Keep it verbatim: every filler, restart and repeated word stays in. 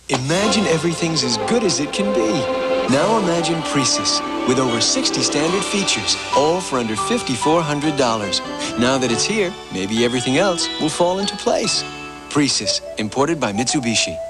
Imagine everything's as good as it can be. Now imagine Precis, with over sixty standard features, all for under five thousand four hundred dollars. Now that it's here, maybe everything else will fall into place. Precis, imported by Mitsubishi.